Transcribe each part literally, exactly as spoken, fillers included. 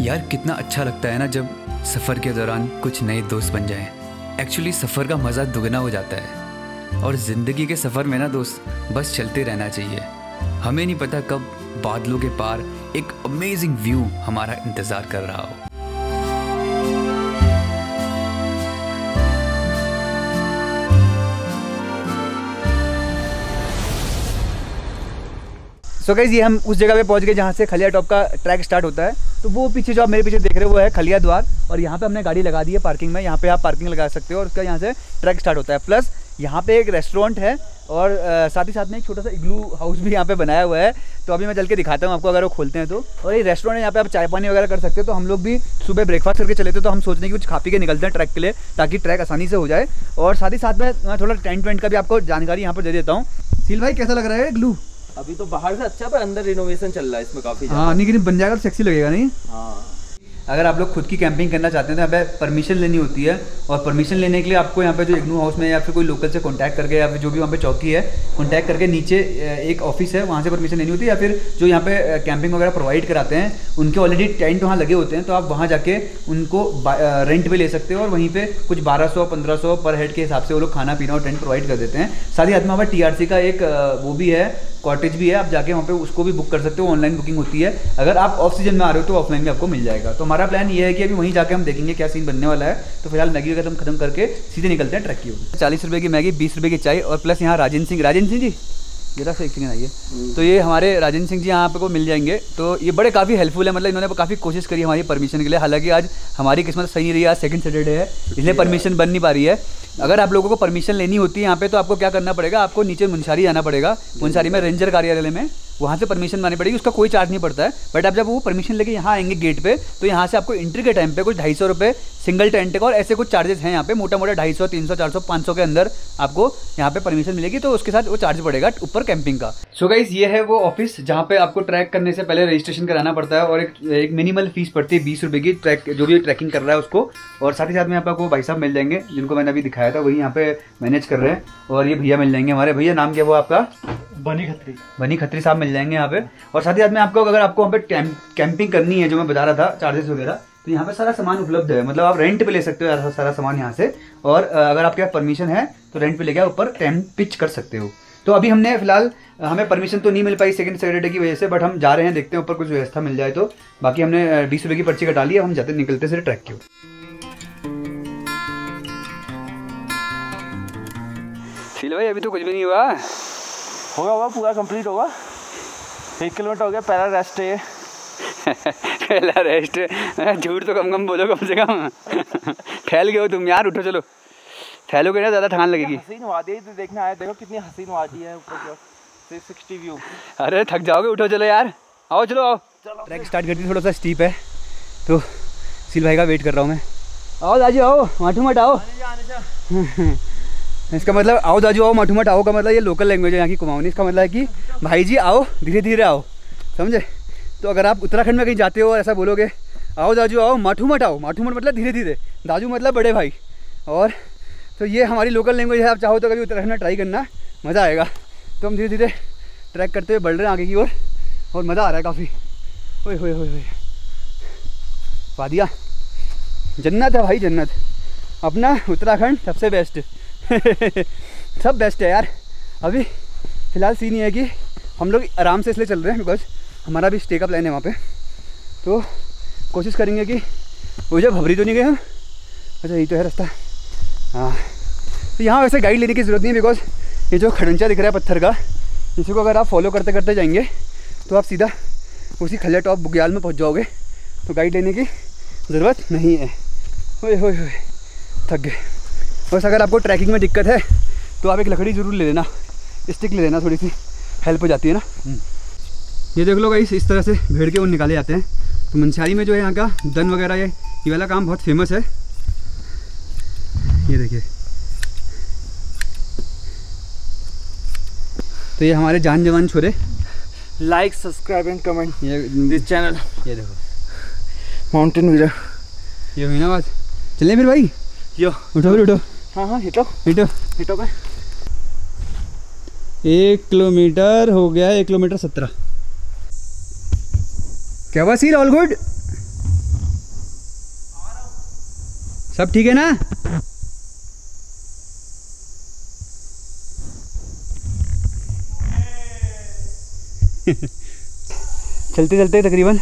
यार कितना अच्छा लगता है ना जब सफ़र के दौरान कुछ नए दोस्त बन जाएं। एक्चुअली सफ़र का मज़ा दुगना हो जाता है और ज़िंदगी के सफ़र में ना दोस्त बस चलते रहना चाहिए। हमें नहीं पता कब बादलों के पार एक अमेजिंग व्यू हमारा इंतज़ार कर रहा हो। सो गाइस ये हम उस जगह पे पहुंच गए जहाँ से खलिया टॉप का ट्रैक स्टार्ट होता है। तो वो पीछे जो आप मेरे पीछे देख रहे हो वो है खलिया द्वार और यहाँ पे हमने गाड़ी लगा दी है पार्किंग में। यहाँ पे आप पार्किंग लगा सकते हो और उसका यहाँ से ट्रैक स्टार्ट होता है। प्लस यहाँ पे एक रेस्टोरेंट है और आ, साथ ही साथ में एक छोटा सा इग्लू हाउस भी यहाँ पे बनाया हुआ है। तो अभी मैं चल के दिखाता हूँ आपको अगर वो खोलते हैं तो। और ये रेस्टोरेंट है, यहाँ पे आप चाय पानी वगैरह कर सकते हो। तो हम लोग भी सुबह ब्रेकफास्ट करके चले थे तो हम सोच रहे हैं कि कुछ खा पी के निकलते हैं ट्रैक के लिए ताकि ट्रैक आसानी से हो जाए। और साथ ही साथ में मैं थोड़ा टेंट वेंट का भी आपको जानकारी यहाँ पर दे देता हूँ। सील भाई कैसा लग रहा है इग्लू? अभी तो बाहर से अच्छा पर अंदर रिनोवेशन चल रहा है इसमें काफी। हाँ नहीं बन जाएगा तो सेक्सी लगेगा नहीं? हाँ। अगर आप लोग खुद की कैंपिंग करना चाहते हैं तो यहाँ पे परमिशन लेनी होती है और परमिशन लेने के लिए आपको यहाँ पे जो इग्नू हाउस में या फिर कोई लोकल से कांटेक्ट करके या फिर जो भी वहाँ पे चौकी है कांटेक्ट करके नीचे एक ऑफिस है वहाँ से परमिशन लेनी होती है। या फिर जो यहाँ पे कैंपिंग वगैरह प्रोवाइड कराते हैं उनके ऑलरेडी टेंट वहाँ लगे होते हैं तो आप वहाँ जाके उनको रेंट पे ले सकते हो और वहीं पर कुछ बारह सौ पंद्रह सौ पर हेड के हिसाब से वो लोग खाना पीना और टेंट प्रोवाइड कर देते हैं। साथ ही साथ में वहाँ पर टी आर सी का एक वो भी है, कॉटेज भी है, आप जाके वहाँ पे उसको भी बुक कर सकते हो। ऑनलाइन बुकिंग होती है। अगर आप ऑफ सीजन में आ रहे हो तो ऑफलाइन भी आपको मिल जाएगा। तो हमारा प्लान ये है कि अभी वहीं जाके हम देखेंगे क्या सीन बनने वाला है। तो फिलहाल मैगी वगैरह हम खत्म करके सीधे निकलते हैं ट्रैक की ओर। चालीस रुपये की मैगी, बीस रुपये की चाय और प्लस यहाँ राजेंद्र सिंह राजेंद्र सिंह जी जरा से एक सेकंड आइए। तो ये हमारे राजेंद्र सिंह जी यहाँ पे को मिल जाएंगे। तो ये बड़े काफ़ी हेल्पफुल है, मतलब इन्होंने काफ़ी कोशिश करी हमारी परमिशन के लिए। हालांकि आज हमारी किस्मत सही नहीं रही, आज सेकंड सैटरडे है इसलिए परमिशन बन नहीं पा रही है। अगर आप लोगों को परमिशन लेनी होती है यहाँ पे तो आपको क्या करना पड़ेगा, आपको नीचे मुंशारी जाना पड़ेगा। मुंशारी में रेंजर कार्यालय में वहाँ से परमिशन लानी पड़ेगी, उसका कोई चार्ज नहीं पड़ता है। बट आप जब वो परमिशन लेके यहाँ आएंगे गेट पे तो यहाँ से आपको एंट्री के टाइम पे कुछ ढाई सौ रुपये सिंगल टेंट का और ऐसे कुछ चार्जेस हैं यहाँ पे। मोटा मोटा ढाई सौ तीन सौ चार सौ पाँच सौ के अंदर आपको यहाँ पे परमिशन मिलेगी। तो उसके साथ वो चार्ज पड़ेगा ऊपर कैंपिंग का। सो गाइस ये है वो ऑफिस जहाँ पे आपको ट्रैक करने से पहले रजिस्ट्रेशन कराना पड़ता है और एक, एक मिनिमल फीस पड़ती है बीस रुपये की ट्रैक जो भी ट्रैकिंग कर रहा है उसको। और साथ ही साथ में यहाँ पे आपको भाई साहब मिल जाएंगे जिनको मैंने अभी दिखाया था, वही यहाँ पे मैनेज कर रहे हैं। और ये भैया मिल जाएंगे हमारे, भैया नाम क्या वो आपका? बनी खत्री। बनी खत्री साहब मिल जाएंगे यहाँ पे। और साथ ही साथ में आपको अगर आपको वहाँ पे कैंपिंग करनी है जो मैं बता रहा था चार्जेस वगैरह, तो यहाँ पे सारा सामान उपलब्ध है। मतलब आप रेंट पे ले सकते हो सारा सामान यहाँ से। और अगर आपके पास परमिशन है तो रेंट पे लेके ऊपर टेंट पिच कर सकते हो। तो अभी हमने फिलहाल हमें परमिशन तो नहीं मिल पाई सेकंड सैटरडे की वजह से, बट हम जा रहे हैं, देखते हैं ऊपर कुछ व्यवस्था मिल जाए तो। बाकी हमने बीस रुपये की पर्ची कटा ली है, हम जाते निकलते से ट्रैक की। फिल भाई अभी तो कुछ भी नहीं हुआ। होगा होगा पूरा कंप्लीट होगा। एक किलोमीटर हो गया, पहला रेस्ट है। पहला रेस्ट झूठ तो कम कम बोलो कम से कम। फैल गए हो तुम यार, उठो चलो। फैलोगे ना ज़्यादा थकान लगेगी। हसीन वादी तो देखने आए, देखो कितनी हसीन वादी है ऊपर की थ्री सिक्सटी व्यू। अरे थक जाओगे, उठो चलो यार, आओ चलो आओ। ट्रैक स्टार्ट करती थोड़ा सा स्टीप है तो सील भाई का वेट कर रहा हूँ मैं। आओ दाजू आओ, माठू मट आओ। इसका मतलब आओ दाजू आओ माठू मट आओ का मतलब ये लोकल लैंग्वेज है यहाँ की कुमाऊनी। इसका मतलब है कि भाई जी आओ धीरे धीरे आओ, समझे? तो अगर आप उत्तराखंड में कहीं जाते हो और ऐसा बोलोगे आओ दाजू आओ माठू मट आओ, माठू मट मतलब धीरे धीरे, दाजू मतलब बड़े भाई। और तो ये हमारी लोकल लैंग्वेज है। आप चाहो तो कभी उत्तराखंड में ट्राई करना, मज़ा आएगा। तो हम धीरे धीरे ट्रैक करते हुए बढ़ रहे हैं आगे की ओर और, और मज़ा आ रहा है काफ़ी। ओए होए होए होए, वादिया जन्नत है भाई, जन्नत। अपना उत्तराखंड सबसे बेस्ट। सब बेस्ट है यार। अभी फ़िलहाल सीन ये है कि हम लोग आराम से इसलिए चल रहे हैं बिकॉज हमारा भी स्टे का प्लान है वहाँ पे। तो कोशिश करेंगे कि वो जब भबरी तो नहीं गए हम। अच्छा यही तो है रास्ता। हाँ तो यहाँ वैसे गाइड लेने की ज़रूरत नहीं है बिकॉज ये जो खड़ंचा दिख रहा है पत्थर का, इसी को अगर आप फॉलो करते करते जाएंगे तो आप सीधा उसी खलिया टॉप बुग्याल में पहुँच जाओगे। तो गाइड लेने की ज़रूरत नहीं है। ओए होए होए थक गए। बस अगर आपको ट्रैकिंग में दिक्कत है तो आप एक लकड़ी ज़रूर ले लेना, स्टिक ले लेना, थोड़ी सी हेल्प हो जाती है ना। ये देख लो गाइस, इस तरह से भेड़ के ऊन निकाले जाते हैं। तो मुंशारी में जो है यहाँ का दन वगैरह ये ये वाला काम बहुत फेमस है। ये देखिए, तो ये हमारे जान जवान छोरे। लाइक सब्सक्राइब एंड कमेंट ये दिस चैनल। ये देखो माउंटेन वीर। ये हुई ना बात। चलें फिर भाई, यो उठो फिर उठो। हाँ हाँ हिटो हिटो हिटो पे। एक किलोमीटर हो गया, एक किलोमीटर सत्रह। क्या हुआ सील? All good? सब ठीक है ना? चलते चलते तकरीबन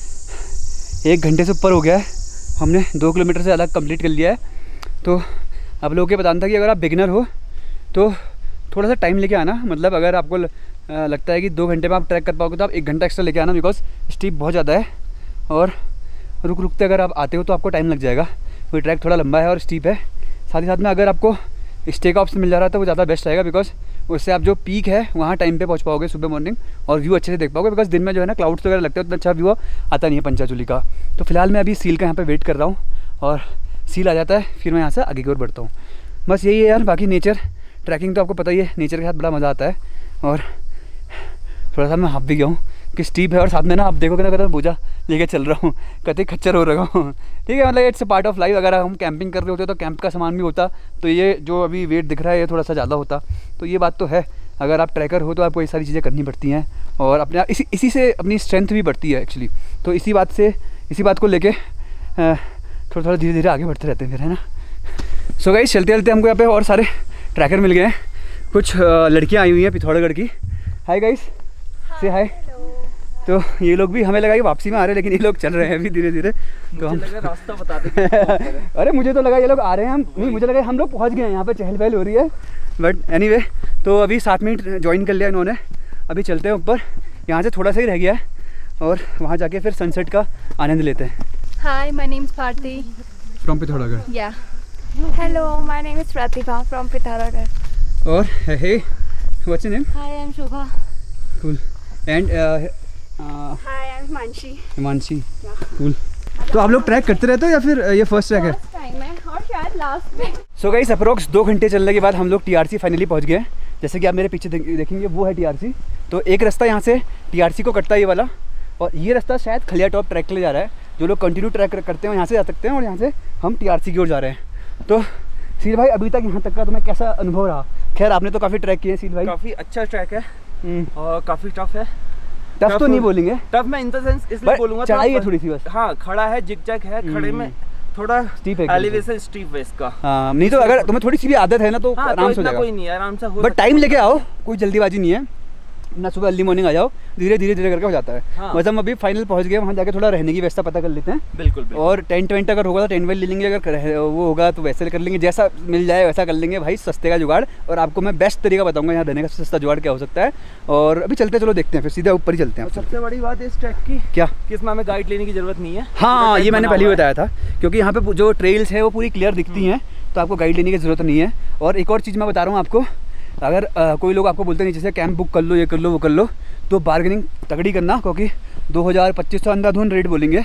एक घंटे से ऊपर हो गया है, हमने दो किलोमीटर से ज़्यादा कंप्लीट कर लिया है। तो आप लोगों के बताना था कि अगर आप बिगिनर हो तो थोड़ा सा टाइम लेके आना, मतलब अगर आपको लगता है कि दो घंटे में आप ट्रैक कर पाओगे तो आप एक घंटा एक्स्ट्रा लेके आना, बिकॉज स्टीप बहुत ज़्यादा है और रुक रुकते अगर आप आते हो तो आपको टाइम लग जाएगा। वो ट्रैक थोड़ा लंबा है और स्टीप है। साथ ही साथ में अगर आपको स्टे का ऑप्शन मिल जा रहा है तो वो ज़्यादा बेस्ट रहेगा, बिकॉज उससे आप जो पीक है वहाँ टाइम पे पहुँच पाओगे सुबह मॉर्निंग और व्यू अच्छे से देख पाओगे, बिकॉज दिन में जो है ना क्लाउड्स वगैरह लगते हैं उतना अच्छा व्यू आता नहीं है पंचाचूली का। तो फिलहाल मैं अभी सील का यहाँ पे वेट कर रहा हूँ और सील आ जाता है फिर मैं यहाँ से आगे की ओर बढ़ता हूँ। बस यही है यार, बाकी नेचर ट्रैकिंग तो आपको पता ही है, नेचर के साथ बड़ा मज़ा आता है। और थोड़ा सा मैं हाफ भी गया हूँ कि स्टीप है और साथ में ना आप देखोगे ना, अगर मैं बोझा लेके चल रहा हूँ कतई खच्चर हो रहा हूँ, ठीक है, मतलब it's a part of life. अगर हम कैंपिंग कर रहे होते तो कैंप का सामान भी होता तो ये जो अभी वेट दिख रहा है ये थोड़ा सा ज़्यादा होता। तो ये बात तो है, अगर आप ट्रैकर हो तो आपको ये सारी चीज़ें करनी पड़ती हैं और अपने इसी इसी से अपनी स्ट्रेंथ भी बढ़ती है एक्चुअली। तो इसी बात से इसी बात को लेके थोड़ा थोड़ा धीरे धीरे आगे बढ़ते रहते हैं फिर, है ना। सो गाइस चलते चलते हमको यहाँ पे और सारे ट्रैकर मिल गए हैं। कुछ लड़कियाँ आई हुई हैं पिथौरागढ़ की। हाय गाइस, से हाय। तो ये लोग भी हमें लगा कि वापसी में आ रहे हैं, लेकिन ये लोग चल रहे हैं अभी धीरे धीरे। तो हम रास्ता बता दें। अरे मुझे तो लगा ये लोग आ रहे हैं, हम नहीं, मुझे लगा हम लोग पहुंच गए हैं, यहाँ पे चहल पहल हो रही है। बट एनीवे तो अभी सात मिनट ज्वाइन कर लिया इन्होंने। अभी चलते हैं ऊपर, यहाँ से थोड़ा सा ही रह गया है और वहाँ जाके फिर सनसेट का आनंद लेते हैं। Hi, my name is Bharti from Pithoragarh. या hello, my name is Pratibha from Pithoragarh. और hey what's your name? Hi, I am Shobha. Cool. And hi, I am Himanshi. Himanshi, cool. तो आप लोग ट्रैक करते रहते हो या फिर ये फर्स्ट ट्रैक है? फर्स्ट टाइम है और शायद लास्ट में। सो गाइस अप्रोक्स दो घंटे चलने के बाद हम लोग टीआरसी फाइनली पहुंच गए हैं। जैसे कि आप मेरे पीछे देखेंगे वो है टीआरसी। तो एक रास्ता यहाँ से टीआरसी को कटता है ये वाला, और ये रास्ता शायद खलिया टॉप ट्रैक के लिए जा रहा है। जो लोग कंटिन्यू ट्रैक करते हैं यहाँ से जा सकते हैं और यहाँ से हम टीआरसी की ओर जा रहे हैं। तो सील भाई अभी तक यहाँ तक का तुम्हें कैसा अनुभव रहा? खैर आपने तो काफ़ी ट्रैक किए हैं सील भाई। काफ़ी अच्छा ट्रैक है और काफ़ी टफ है। टफ तो नहीं बोलेंगे, टफ मैं इन द सेंस इसलिए बोलूँगा, चढ़ाई है थोड़ी सी बस। हाँ, खड़ा है, जिगजैग है, खड़े में थोड़ा स्टीप है, एलिवेशन स्टीप है इसका। हाँ, नहीं तो अगर तुम्हें थोड़ी सी भी आदत है ना तो हाँ, आराम तो से हो जाएगा। कोई नहीं है, आराम से हो। बट टाइम लेके आओ, कोई जल्दीबाजी नहीं है ना। सुबह अर्ली मॉर्निंग आ जाओ, धीरे धीरे धीरे करके हो जाता है। हाँ। बस हम अभी फाइनल पहुंच गए, वहाँ जाके थोड़ा रहने की व्यवस्था पता कर लेते हैं। बिल्कुल, बिल्कुल। और टेंट वेंट अगर होगा तो टेंट वेंट ले लेंगे, अगर वो होगा तो वैसे कर लेंगे, जैसा मिल जाए वैसा कर लेंगे भाई, सस्ते का जुगाड़। और आपको मैं बेस्ट तरीका बताऊंगा यहाँ रहने का सस्ता जुगाड़ क्या हो सकता है। और अभी चलते चलो देखते हैं, फिर सीधा ऊपर ही चलते हैं। सबसे बड़ी बात है इस ट्रैक की क्या कि इसमें हमें गाइड लेने की जरूरत नहीं है। हाँ, ये मैंने पहले ही बताया था, क्योंकि यहाँ पे जो ट्रेल्स है वो पूरी क्लियर दिखती हैं, तो आपको गाइड लेने की ज़रूरत नहीं है। और एक और चीज़ मैं बता रहा हूँ आपको, अगर आ, कोई लोग आपको बोलते हैं नीचे से कैंप बुक कर लो, ये कर लो, वो कर लो, तो बार्गेनिंग तगड़ी करना, क्योंकि दो हज़ार पच्चीस सौ अंधाधुन रेट बोलेंगे।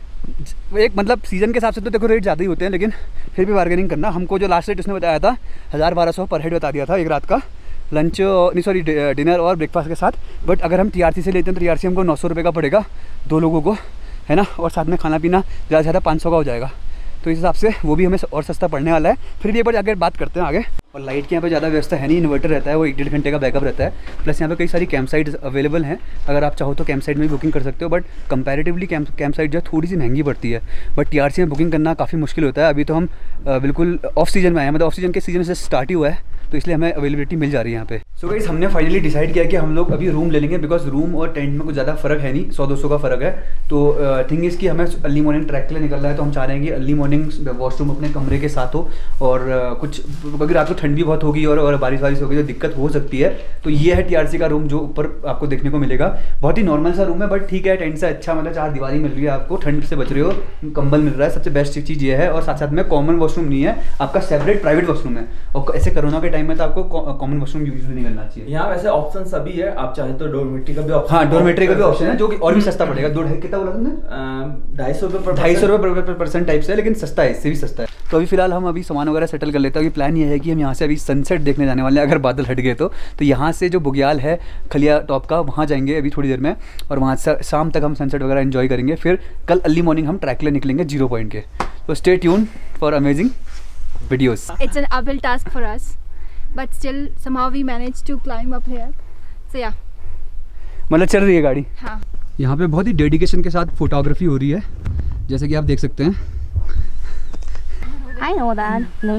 एक मतलब सीज़न के हिसाब से तो देखो रेट ज़्यादा ही होते हैं, लेकिन फिर भी बार्गेनिंग करना। हमको जो लास्ट रेट उसने बताया था हज़ार बारह सौ पर हेड बता दिया था एक रात का, लंच नहीं सॉरी डिनर और ब्रेकफास्ट के साथ। बट अगर हम टीआरसी से लेते हैं तो टीआरसी हमको नौ सौ रुपये का पड़ेगा दो लोगों को, है ना, और साथ में खाना पीना ज़्यादा से ज़्यादा पाँच सौ का हो जाएगा। तो इस हिसाब से वो भी हमें और सस्ता पड़ने वाला है। फिर भी एक बार जाकर बात करते हैं आगे। और लाइट की यहाँ पे ज़्यादा व्यवस्था है नहीं, इन्वर्टर रहता है, वो एक डेढ़ घंटे का बैकअप रहता है। प्लस यहाँ पे कई सारी कैंप साइट्स अवेलेबल हैं, अगर आप चाहो तो कैंप साइट में भी बुकिंग कर सकते हो। But comparatively camp camp site जो है थोड़ी सी महंगी पड़ती है। बट टीआरसी में बुकिंग करना काफ़ी मुश्किल होता है। अभी तो हम बिल्कुल ऑफ सीजन में आए हैं, मतलब ऑफ सीजन के सीजन से स्टार्ट ही हुआ है, तो इसलिए हमें अवेलेबिलिटी मिल जा रही है यहाँ पे। सो गाइस हमने फाइनली डिसाइड किया कि हम लोग अभी रूम ले लेंगे, बिकॉज रूम और टेंट में कुछ ज़्यादा फर्क है नहीं, सौ दो सौ का फ़र्क है। तो थिंग इज़ कि हमें अर्ली मॉर्निंग ट्रैक के लिए निकलना है, तो हम चाह रहे हैं कि अर्ली मॉर्निंग वॉशरूम अपने कमरे के साथ हो। और कुछ क्योंकि रात को ठंड भी बहुत होगी और, और बारिश वारिश होगी तो दिक्कत हो सकती है। तो ये है टीआरसी का रूम जो ऊपर आपको देखने को मिलेगा। बहुत ही नॉर्मल सा रूम है, बट ठीक है, टेंट से अच्छा, मतलब चार दीवारी मिल रही है आपको, ठंड से बच रहे हो, कंबल मिल रहा है, सबसे बेस्ट चीज़ ये है। और साथ साथ में कॉमन वॉशरूम नहीं है, आपका सेपरेट प्राइवेट वॉशरूम है। और ऐसे कोरोना के टाइम में तो आपको कॉमन वॉशरूम यूज भी नहीं करना चाहिए। यहाँ वैसे ऑप्शन सभी है, आप चाहे तो डोरमेट्री का भी ऑप्शन। हाँ, डोरमेट्री का भी ऑप्शन है, जो कि और भी सस्ता पड़ेगा। दो कितना बोला तुमने? ढाई सौ रुपये ढाई सौ रुपये पर पर्सन टाइप से, लेकिन सस्ता है, इससे भी सस्ता है। तो अभी फिलहाल हम अभी सामान वगैरह सेटल कर लेते हैं। अभी प्लान ये है कि हम यहाँ से अभी सनसेट देखने जाने वाले हैं, अगर बादल हट गए तो। तो यहाँ से जो बुग्याल है खलिया टॉप का, वहाँ जाएंगे अभी थोड़ी देर में, और वहाँ से शाम तक हम सनसेट वगैरह एंजॉय करेंगे। फिर कल अर्ली मॉर्निंग हम ट्रैक के लिए निकलेंगे जीरो पॉइंट के। तो stay tune for amazing videos. It's an uphill task for us, but still somehow we managed to climb up here. So yeah. मतलब चल रही है गाड़ी। हाँ। यहाँ पे बहुत ही डेडिकेशन के साथ फोटोग्राफी हो रही है, जैसे कि आप देख सकते हैं। I know that. No.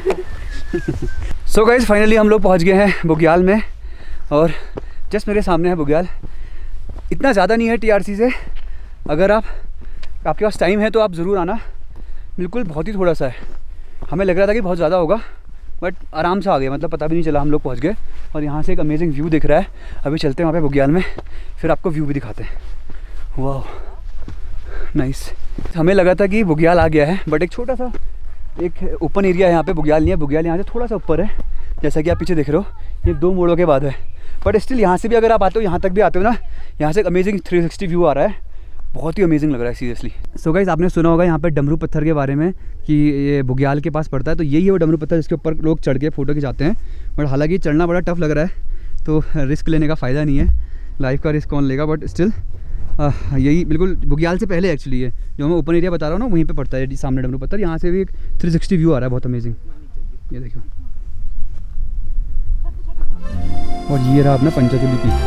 So guys finally हम लोग पहुंच गए हैं बुग्याल में और जस्ट मेरे सामने है बुग्याल। इतना ज़्यादा नहीं है टीआरसी से, अगर आप आपके पास टाइम है तो आप ज़रूर आना। बिल्कुल बहुत ही थोड़ा सा है, हमें लग रहा था कि बहुत ज़्यादा होगा बट आराम से आ गए, मतलब पता भी नहीं चला हम लोग पहुंच गए। और यहाँ से एक अमेजिंग व्यू दिख रहा है। अभी चलते हैं वहाँ पे बुग्याल में, फिर आपको व्यू भी दिखाते हैं। वाह नाइस। हमें लगा था कि बुग्याल आ गया है बट एक छोटा सा एक ओपन एरिया है यहाँ पे, बुग्याल नहीं है। बुग्याल यहाँ से थोड़ा सा ऊपर है, जैसा कि आप पीछे देख रहे हो, ये दो मोड़ों के बाद है। बट स्टिल यहाँ से भी अगर आप आते हो, यहाँ तक भी आते हो ना, यहाँ से एक अमेजिंग थ्री सिक्सटी व्यू आ रहा है, बहुत ही अमेजिंग लग रहा है सीरियसली। सो गाइस आपने सुना होगा यहाँ पे डमरू पत्थर के बारे में कि ये बुग्याल के पास पड़ता है, तो यही है वो डमरू पत्थर जिसके ऊपर लोग चढ़ के फ़ोटो खिंचाते हैं। बट हालांकि चढ़ना बड़ा टफ लग रहा है, तो रिस्क लेने का फ़ायदा नहीं है, लाइफ का रिस्क कौन लेगा। बट स्टिल यही बिल्कुल बुग्याल से पहले एक्चुअली है, जो मैं ओपन एरिया बता रहा हूँ ना, वहीं पे पड़ता है सामने डमरू पत्थर। यहाँ से भी एक थ्री सिक्सटी व्यू आ रहा है, बहुत अमेजिंग। ये देखो, और ये रहा अपना Panchachuli peak.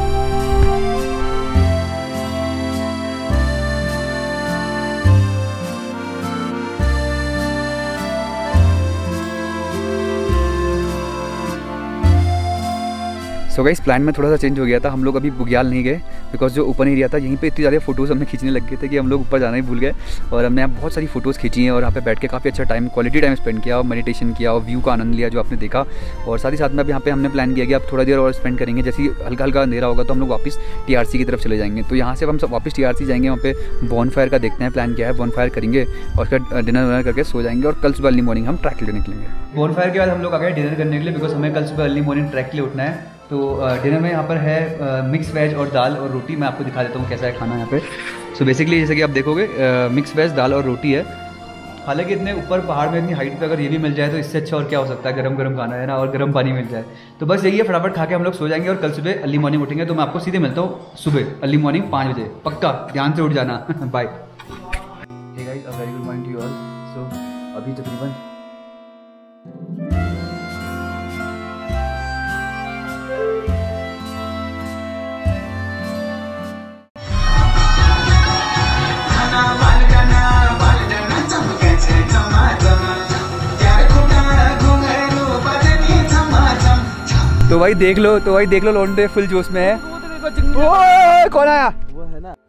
So guys plan में थोड़ा सा चेंज हो गया था, हम लोग अभी बुग्याल नहीं गए बिकॉज जो ओपन एरिया था यहीं पे इतनी ज़्यादा फोटोज़ हमने खींचने लग गए थे कि हम लोग ऊपर जाना ही भूल गए। और हमने यहाँ बहुत सारी फोटोज़ खींची हैं और यहाँ पे बैठ के काफ़ी अच्छा टाइम, क्वालिटी टाइम स्पेंड किया और मेडिटेशन किया और व्यू का आनंद लिया जो आपने देखा। और साथ ही साथ में अब यहाँ पे हमने प्लान किया कि अब थोड़ा देर और स्पेंड करेंगे, जैसे हल्का हल्का अंधेरा होगा तो हम लोग वापस टीआरसी की तरफ चले जाएंगे। तो यहाँ से हम सब वापस टीआरसी जाएंगे, वहाँ पे बॉनफायर का देखते हैं, प्लान किया है बॉनफायर करेंगे और उसका डिनर विनर करके सो जाएंगे। और कल सुबह अर्ली मॉर्निंग हम ट्रैक के लिए निकलेंगे। बॉनफायर के बाद हम लोग आ गए डिनर करने के लिए, बिकॉज हमें कल सुबह अर्ली मॉर्निंग ट्रैक के लिए उठना है। तो डिनर में यहाँ पर है मिक्स वेज और दाल और रोटी। मैं आपको दिखा देता हूँ कैसा है खाना यहाँ पे। सो so बेसिकली जैसे कि आप देखोगे मिक्स वेज दाल और रोटी है। हालांकि इतने ऊपर पहाड़ में इतनी हाइट पे अगर ये भी मिल जाए तो इससे अच्छा और क्या हो सकता है, गरम गरम खाना है ना, और गरम पानी मिल जाए। तो बस यही है, फटाफट खा के हम लोग सो जाएंगे और कल सुबह अर्ली मॉर्निंग उठेंगे। तो मैं आपको सीधे मिलता हूँ सुबह अर्ली मॉर्निंग पाँच बजे, पक्का ध्यान से उठ जाना। Bye. Hey guys, a very good morning to you all. So अभी तकरीबन तो भाई देख लो, तो भाई देख लो लौंडे फुल जोश में है। ओए कौन आया? वो है ना